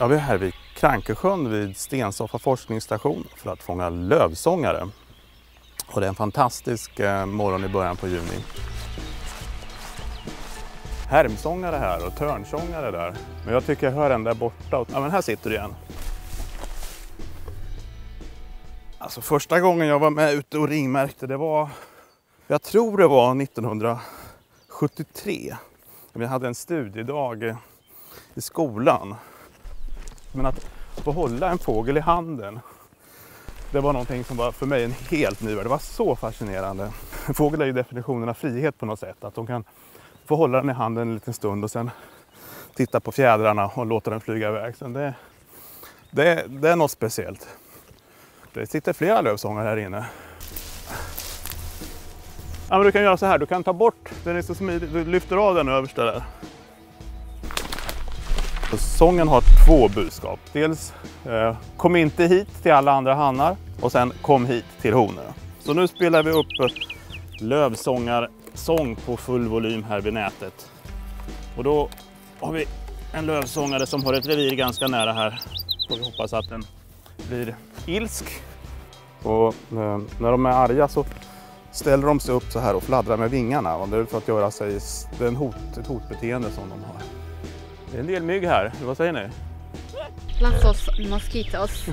Ja, vi är här vid Krankesjön vid Stensoffa forskningsstation för att fånga lövsångare. Och det är en fantastisk morgon i början på juni. Härmsångare här och törnsångare där. Men jag tycker jag hör en där borta. Ja, men här sitter du igen. Alltså första gången jag var med ute och ringmärkte, det var, jag tror det var 1973. Vi hade en studiedag i skolan. Men att få hålla en fågel i handen, det var någonting som var för mig en helt ny värld. Det var så fascinerande. En fågel är ju definitionen av frihet på något sätt. Att de kan få hålla den i handen en liten stund och sen titta på fjädrarna och låta den flyga iväg. Så det är något speciellt. Det sitter flera lövsångare här inne. Ja, men du kan göra så här, du kan ta bort, den är så smidig, du lyfter av den översta där. Sången har två budskap. Dels kom inte hit till alla andra hannar och sen kom hit till honorna. Så nu spelar vi upp lövsångarsång på full volym här vid nätet. Och då har vi en lövsångare som har ett revir ganska nära här. Så vi hoppas att den blir ilsk. Och när de är arga så ställer de sig upp så här och fladdrar med vingarna. Och det är för att göra sig, det är ett hotbeteende som de har. Det är en del mygg här, vad säger ni? Lots of mosquitoes.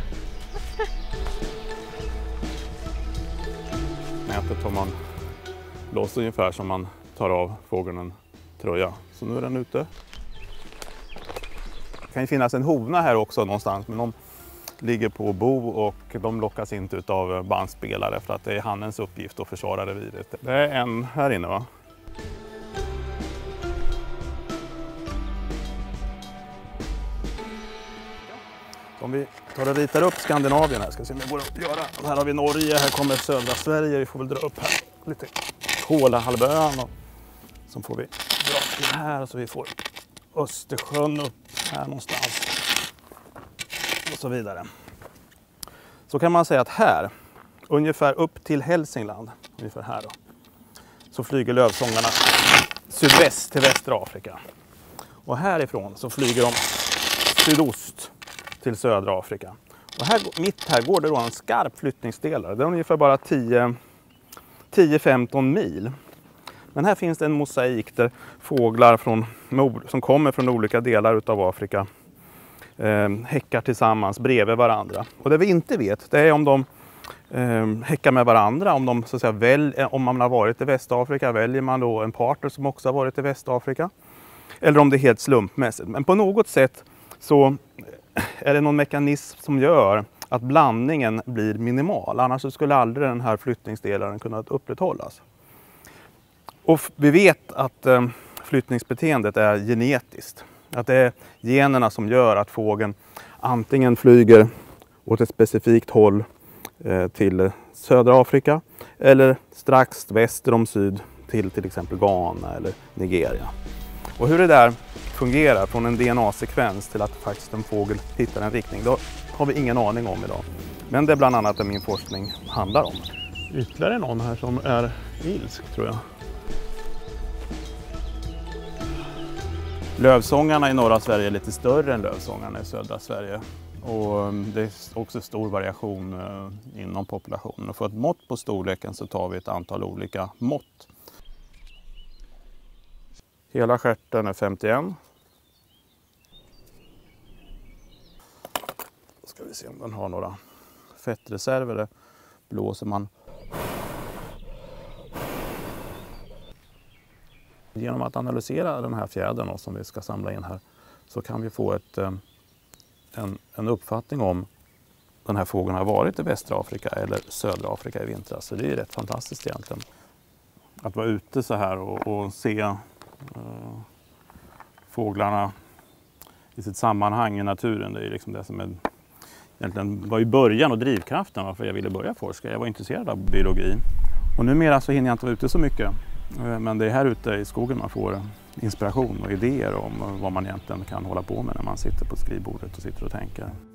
Nätet har man låst ungefär som man tar av fågeln en tröja. Så nu är den ute. Det kan ju finnas en hona här också någonstans, men de ligger på bo och de lockas inte av bandspelare för att det är hannens uppgift att försvara reviret. Det är en här inne, va? Om vi tar och ritar upp Skandinavien här, ska se om det går att göra. Här har vi Norge, här kommer södra Sverige, vi får väl dra upp här lite Kolahalvön och så får vi dra till här så vi får Östersjön upp här någonstans och så vidare. Så kan man säga att här, ungefär upp till Hälsingland, ungefär här då, så flyger lövsångarna sydväst till västra Afrika. Och härifrån så flyger de sydost till södra Afrika. Och här, mitt här går det då en skarp flyttningsdelare. Det är ungefär bara 10-15 mil. Men här finns det en mosaik där fåglar som kommer från olika delar av Afrika häckar tillsammans bredvid varandra. Och det vi inte vet, det är om de häckar med varandra. Om de så att säga om man har varit i Västafrika väljer man då en partner som också har varit i Västafrika. Eller om det är helt slumpmässigt. Men på något sätt så är det någon mekanism som gör att blandningen blir minimal. Annars så skulle aldrig den här flyttningsdelaren kunna upprätthållas. Och vi vet att flyttningsbeteendet är genetiskt. Att det är generna som gör att fågeln antingen flyger åt ett specifikt håll till södra Afrika eller strax väster om syd till exempel Ghana eller Nigeria. Och hur det där fungerar från en DNA-sekvens till att faktiskt en fågel hittar en riktning, då har vi ingen aning om idag. Men det är bland annat det min forskning handlar om. Ytterligare någon här som är ilsk, tror jag. Lövsångarna i norra Sverige är lite större än lövsångarna i södra Sverige. Och det är också stor variation inom populationen. Och för ett mått på storleken så tar vi ett antal olika mått. Hela stjärten är 51. Då ska vi se om den har några fettreserver. Det blåser man. Genom att analysera den här fjädern som vi ska samla in här så kan vi få en uppfattning om den här fågeln har varit i västra Afrika eller södra Afrika i vintras. Så det är rätt fantastiskt egentligen. Att vara ute så här och se fåglarna i sitt sammanhang i naturen. Det är liksom det som egentligen var i början och drivkraften varför jag ville börja forska. Jag var intresserad av biologi. Och numera så hinner jag inte vara ute så mycket. Men det är här ute i skogen man får inspiration och idéer om vad man egentligen kan hålla på med när man sitter på skrivbordet och sitter och tänker.